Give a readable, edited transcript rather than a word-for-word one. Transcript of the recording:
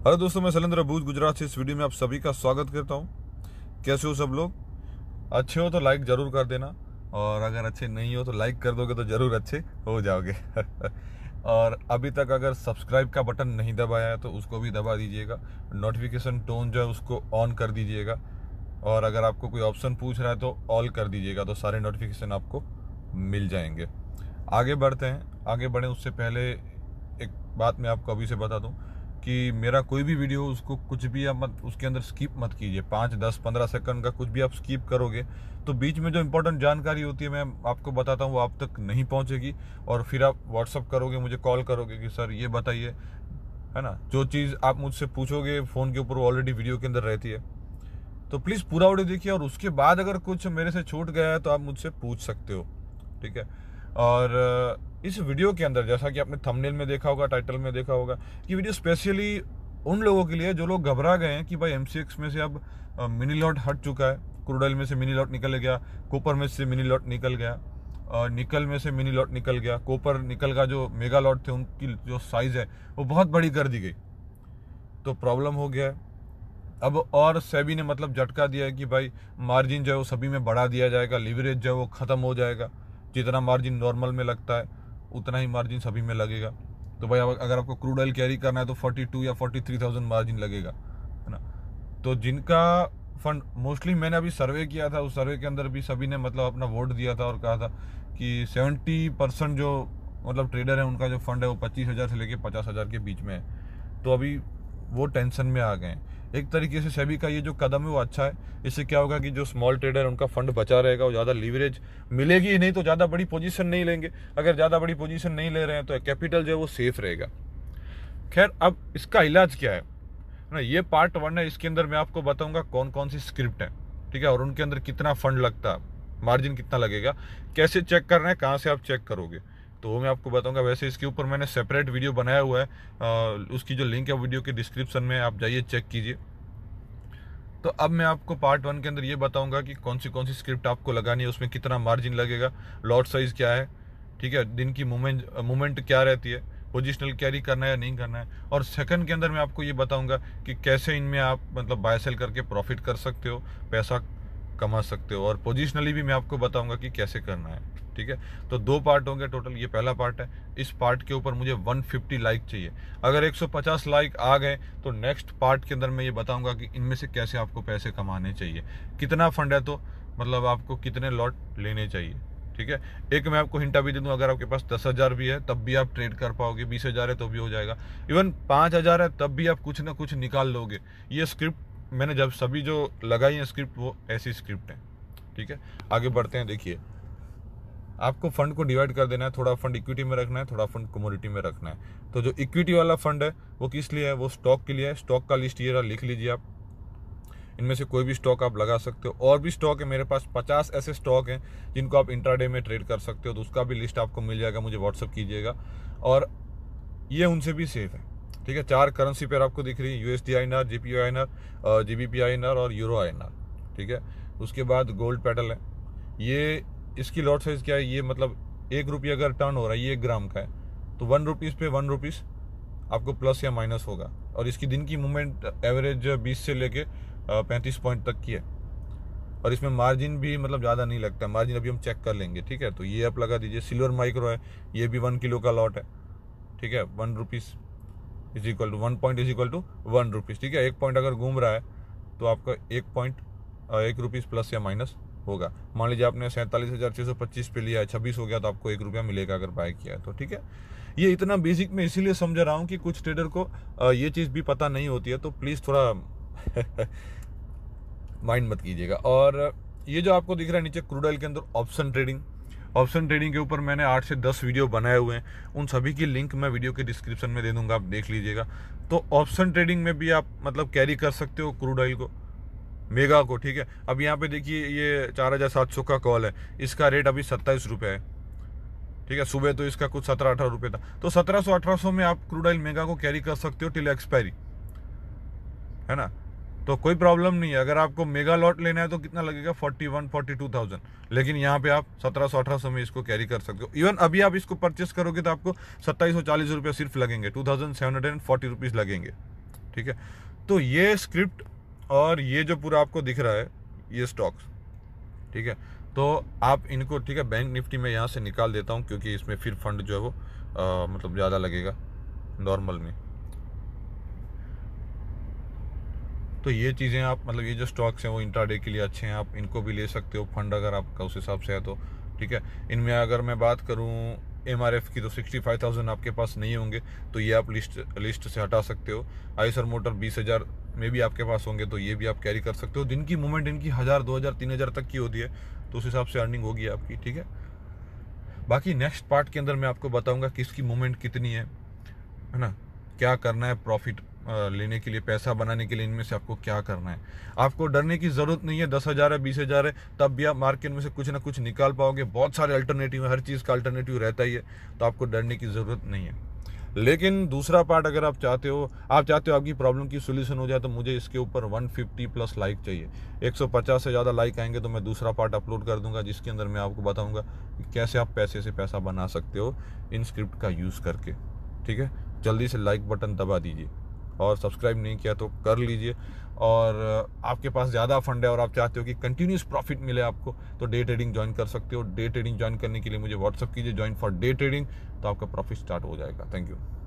Hello दोस्तों, मैं शैलेंद्र अबूज गुजरात से इस वीडियो में आप सभी का स्वागत करता हूं। कैसे हो सब लोग? अच्छे हो तो लाइक ज़रूर कर देना, और अगर अच्छे नहीं हो तो लाइक कर दोगे तो ज़रूर अच्छे हो जाओगे। और अभी तक अगर सब्सक्राइब का बटन नहीं दबाया है तो उसको भी दबा दीजिएगा। नोटिफिकेशन टोन जो है उसको ऑन कर दीजिएगा, और अगर आपको कोई ऑप्शन पूछ रहा है तो ऑल कर दीजिएगा, तो सारे नोटिफिकेशन आपको मिल जाएंगे। आगे बढ़ते हैं। आगे बढ़ें उससे पहले एक बात मैं आपको अभी से बता दूं कि मेरा कोई भी वीडियो हो उसको कुछ भी आप मत उसके अंदर स्किप मत कीजिए। 5, 10, 15 सेकंड का कुछ भी आप स्किप करोगे तो बीच में जो इंपॉर्टेंट जानकारी होती है मैं आपको बताता हूँ वो आप तक नहीं पहुँचेगी, और फिर आप व्हाट्सअप करोगे, मुझे कॉल करोगे कि सर ये बताइए, है ना। जो चीज़ आप मुझसे पूछोगे फ़ोन के ऊपर वो ऑलरेडी वीडियो के अंदर रहती है। तो प्लीज़ पूरा ऑडियो देखिए, और उसके बाद अगर कुछ मेरे से छूट गया है तो आप मुझसे पूछ सकते हो, ठीक है। और इस वीडियो के अंदर जैसा कि आपने थंबनेल में देखा होगा, टाइटल में देखा होगा, कि वीडियो स्पेशली उन लोगों के लिए जो लोग घबरा गए हैं कि भाई एमसीएक्स में से अब मिनी लॉट हट चुका है, क्रूड ऑयल में से मिनी लॉट निकल गया, कॉपर में से मिनी लॉट निकल गया, और निकल में से मिनी लॉट निकल गया, कॉपर निकल का जो मेगा लॉट थे उनकी जो साइज़ है वो बहुत बड़ी कर दी गई, तो प्रॉब्लम हो गया है अब। और सेबी ने मतलब झटका दिया है कि भाई मार्जिन जो है वो सभी में बढ़ा दिया जाएगा, लीवरेज जो है वो ख़त्म हो जाएगा। जितना मार्जिन नॉर्मल में लगता है उतना ही मार्जिन सभी में लगेगा। तो भाई अगर आपको क्रूड ऑयल कैरी करना है तो 42 या 43,000 मार्जिन लगेगा, है ना। तो जिनका फंड मोस्टली, मैंने अभी सर्वे किया था, उस सर्वे के अंदर भी सभी ने मतलब अपना वोट दिया था और कहा था कि 70% जो मतलब ट्रेडर है उनका जो फंड है वो 25,000 से लेके 50,000 के बीच में है। तो अभी वो टेंशन में आ गए हैं। एक तरीके से सेबी का ये जो कदम है वो अच्छा है। इससे क्या होगा कि जो स्मॉल ट्रेडर है उनका फंड बचा रहेगा, वो ज़्यादा लीवरेज मिलेगी ही नहीं, तो ज़्यादा बड़ी पोजीशन नहीं लेंगे। अगर ज़्यादा बड़ी पोजीशन नहीं ले रहे हैं तो कैपिटल जो है वो सेफ रहेगा। खैर, अब इसका इलाज क्या है ना, ये पार्ट 1 है। इसके अंदर मैं आपको बताऊंगा कौन कौन सी स्क्रिप्ट है, ठीक है, और उनके अंदर कितना फंड लगता है, मार्जिन कितना लगेगा, कैसे चेक करना है, कहाँ से आप चेक करोगे, तो वो मैं आपको बताऊंगा। वैसे इसके ऊपर मैंने सेपरेट वीडियो बनाया हुआ है, उसकी जो लिंक है वीडियो के डिस्क्रिप्शन में, आप जाइए चेक कीजिए। तो अब मैं आपको पार्ट 1 के अंदर ये बताऊंगा कि कौन सी स्क्रिप्ट आपको लगानी है, उसमें कितना मार्जिन लगेगा, लॉट साइज क्या है, ठीक है, दिन की मूवमेंट क्या रहती है, पोजिशनल कैरी करना है या नहीं करना है। और सेकंड के अंदर मैं आपको ये बताऊंगा कि कैसे इनमें आप मतलब बाय सेल करके प्रॉफिट कर सकते हो, पैसा कमा सकते हो। और पोजिशनली भी मैं आपको बताऊंगा कि कैसे करना है, ठीक है। तो 2 पार्ट होंगे टोटल, ये पहला पार्ट है। इस पार्ट के ऊपर मुझे 150 लाइक चाहिए। अगर 150 लाइक आ गए तो नेक्स्ट पार्ट के अंदर मैं ये बताऊंगा कि इनमें से कैसे आपको पैसे कमाने चाहिए, कितना फंड है तो मतलब आपको कितने लॉट लेने चाहिए, ठीक है। एक मैं आपको हिंट अभी दे दूं, अगर आपके पास 10,000 भी है तब भी आप ट्रेड कर पाओगे, 20,000 है तो भी हो जाएगा, इवन 5,000 है तब भी आप कुछ ना कुछ निकाल लोगे। ये स्क्रिप्ट मैंने जब सभी जो लगाई है स्क्रिप्ट वो ऐसी स्क्रिप्ट है, ठीक है। आगे बढ़ते हैं। देखिए, आपको फंड को डिवाइड कर देना है, थोड़ा फंड इक्विटी में रखना है, थोड़ा फंड कमोडिटी में रखना है। तो जो इक्विटी वाला फंड है वो किस लिए है, वो स्टॉक के लिए है। स्टॉक का लिस्ट ये रहा, लिख लीजिए आप। इनमें से कोई भी स्टॉक आप लगा सकते हो। और भी स्टॉक है मेरे पास, 50 ऐसे स्टॉक हैं जिनको आप इंट्राडे में ट्रेड कर सकते हो, तो उसका भी लिस्ट आपको मिल जाएगा, मुझे व्हाट्सअप कीजिएगा। और ये उनसे भी सेफ है, ठीक है। 4 करेंसी पेयर आपको दिख रही है, USD INR, GPO INR, GBP INR और यूरो आईएनआर, ठीक है। उसके बाद गोल्ड पेडल है। ये इसकी लॉट साइज क्या है, ये मतलब 1 रुपये अगर टर्न हो रहा है, ये 1 ग्राम का है, तो 1 रुपीज़ पे 1 रुपीज़ आपको प्लस या माइनस होगा। और इसकी दिन की मूवमेंट एवरेज 20 से लेके 35 पॉइंट तक की है। और इसमें मार्जिन भी मतलब ज़्यादा नहीं लगता, मार्जिन अभी हम चेक कर लेंगे, ठीक है। तो ये आप लगा दीजिए। सिल्वर माइक्रो है, ये भी 1 किलो का लॉट है, ठीक है। 1 rupees is equal to 1 point is equal to 1 rupees, ठीक है। 1 पॉइंट अगर घूम रहा है तो आपका 1 रुपीज़ प्लस या माइनस होगा। मान लीजिए आपने 47,625 पे लिया है, 26 हो गया तो आपको 1 रुपया मिलेगा अगर बाय किया है तो, ठीक है। ये इतना बेसिक मैं इसीलिए समझा रहा हूँ कि कुछ ट्रेडर को ये चीज़ भी पता नहीं होती है, तो प्लीज़ थोड़ा माइंड मत कीजिएगा। और ये जो आपको दिख रहा है नीचे क्रूड ऑयल के अंदर ऑप्शन ट्रेडिंग के ऊपर मैंने 8 से 10 वीडियो बनाए हुए हैं, उन सभी की लिंक मैं वीडियो के डिस्क्रिप्शन में दे दूंगा, आप देख लीजिएगा। तो ऑप्शन ट्रेडिंग में भी आप मतलब कैरी कर सकते हो क्रूड ऑयल को, मेगा को, ठीक है। अब यहाँ पे देखिए ये 4,700 का कॉल है, इसका रेट अभी 27 रुपये है, ठीक है। सुबह तो इसका कुछ 17-18 रुपये था, तो 1700-1800 में आप क्रूड ऑयल मेगा को कैरी कर सकते हो टिल एक्सपायरी, है ना। तो कोई प्रॉब्लम नहीं है। अगर आपको मेगा लॉट लेना है तो कितना लगेगा, 41-42,000, लेकिन यहाँ पे आप 1700-1800 में इसको कैरी कर सकते हो। इवन अभी आप इसको परचेस करोगे तो आपको 2740 रुपये सिर्फ लगेंगे, 2,740 रुपीज़ लगेंगे, ठीक है। तो ये स्क्रिप्ट और ये जो पूरा आपको दिख रहा है ये स्टॉक्स, ठीक है। तो आप इनको, ठीक है, बैंक निफ्टी में यहाँ से निकाल देता हूँ क्योंकि इसमें फिर फंड जो है वो मतलब ज़्यादा लगेगा नॉर्मल में। तो ये चीज़ें आप, मतलब ये जो स्टॉक्स हैं वो इंट्राडे के लिए अच्छे हैं, आप इनको भी ले सकते हो फंड अगर आपका उस हिसाब से है तो, ठीक है। इनमें अगर मैं बात करूँ MRF की तो 65,000 आपके पास नहीं होंगे तो ये आप लिस्ट से हटा सकते हो। आइसर मोटर 20,000 में भी आपके पास होंगे तो ये भी आप कैरी कर सकते हो। दिन की मूवमेंट इनकी 1,000, 2,000, 3,000 तक की होती है तो उस हिसाब से अर्निंग होगी आपकी, ठीक है। बाकी नेक्स्ट पार्ट के अंदर मैं आपको बताऊंगा किसकी मूवमेंट कितनी है ना, क्या करना है प्रॉफिट लेने के लिए, पैसा बनाने के लिए इनमें से आपको क्या करना है। आपको डरने की ज़रूरत नहीं है, 10,000 है, 20,000 है, तब भी आप मार्केट में से कुछ ना कुछ निकाल पाओगे। बहुत सारे अल्टरनेटिव है, हर चीज़ का अल्टरनेटिव रहता ही है, तो आपको डरने की ज़रूरत नहीं है। लेकिन दूसरा पार्ट अगर आप चाहते हो आपकी प्रॉब्लम की सोल्यूशन हो जाए तो मुझे इसके ऊपर 150 प्लस लाइक चाहिए। 150 से ज़्यादा लाइक आएंगे तो मैं दूसरा पार्ट अपलोड कर दूंगा जिसके अंदर मैं आपको बताऊंगा कि कैसे आप पैसे से पैसा बना सकते हो इन स्क्रिप्ट का यूज़ करके, ठीक है। जल्दी से लाइक बटन दबा दीजिए और सब्सक्राइब नहीं किया तो कर लीजिए। और आपके पास ज़्यादा फंड है और आप चाहते हो कि कंटिन्यूस प्रॉफिट मिले आपको तो डे ट्रेडिंग ज्वाइन कर सकते हो। डे ट्रेडिंग ज्वाइन करने के लिए मुझे व्हाट्सअप कीजिए, ज्वाइन फॉर डे ट्रेडिंग, तो आपका प्रॉफिट स्टार्ट हो जाएगा। Thank you.